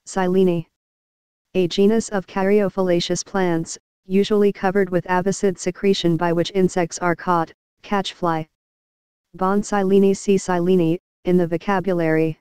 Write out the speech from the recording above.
Silene. A genus of caryophyllaceous plants, usually covered with avicid secretion by which insects are caught, catchfly. Bon silene, C. silene, in the vocabulary.